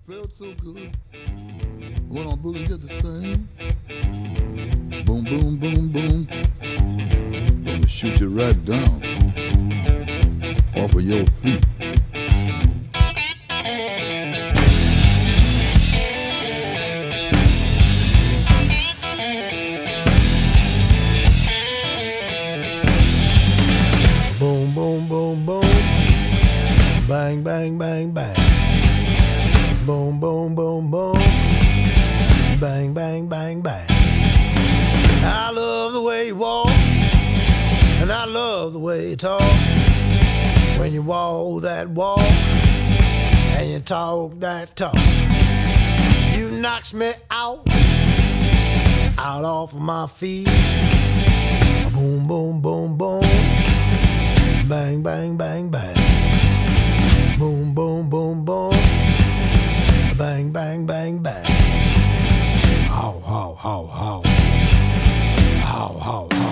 Felt so good. Went on boogie just the same. Boom, boom, boom, boom. Gonna shoot you right down off of your feet. Boom, boom, boom, boom. Bang, bang, bang, bang. Boom, boom, boom, boom. Bang, bang, bang, bang. I love the way you walk, and I love the way you talk. When you walk that walk, and you talk that talk, you knocks me out off of my feet. Boom, boom, boom, boom. Bang, bang, bang, bang. Boom, boom, boom, boom. Bang, bang, bang, bang. How, how, how, how. How, how, how.